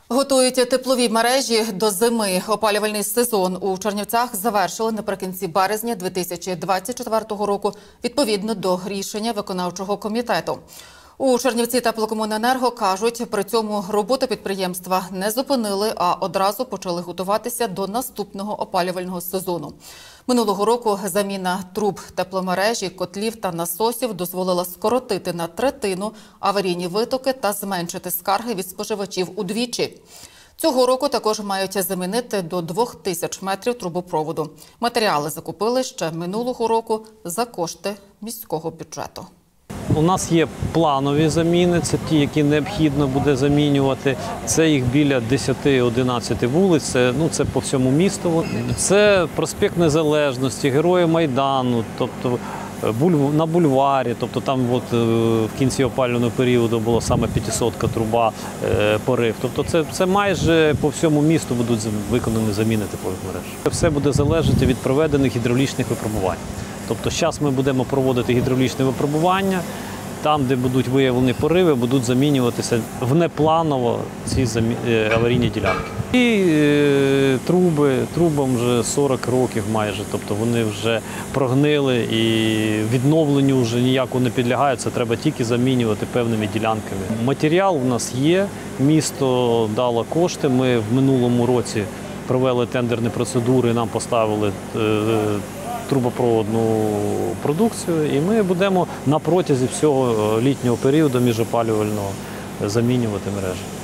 Готують теплові мережі до зими. Опалювальний сезон у Чернівцях завершили наприкінці березня 2024 року, відповідно до рішення виконавчого комітету. У Чернівці теплокомуненерго кажуть, при цьому роботу підприємства не зупинили, а одразу почали готуватися до наступного опалювального сезону. Минулого року заміна труб тепломережі, котлів та насосів дозволила скоротити на третину аварійні витоки та зменшити скарги від споживачів удвічі. Цього року також мають замінити до 2000 метрів трубопроводу. Матеріали закупили ще минулого року за кошти міського бюджету. У нас є планові заміни, це ті, які необхідно буде замінювати. Це їх біля 10-11 вулиць, це по всьому місту. Це проспект Незалежності, Герої Майдану, тобто на бульварі, тобто там в кінці опалювального періоду була саме 500-ка труба, порив. Тобто це майже по всьому місту будуть виконані заміни теплових мереж. Все буде залежати від проведених гідравлічних випробувань. Тобто зараз ми будемо проводити гідравлічне випробування, там, де будуть виявлені пориви, будуть замінюватися внепланово ці аварійні ділянки. І трубам вже 40 років майже, тобто вони вже прогнили і відновленню вже ніяко не підлягають, це треба тільки замінювати певними ділянками. Матеріал у нас є, місто дало кошти, ми в минулому році провели тендерні процедури, нам поставили трубопроводну продукцію, і ми будемо на протязі всього літнього періоду міжопалювального замінювати мережі.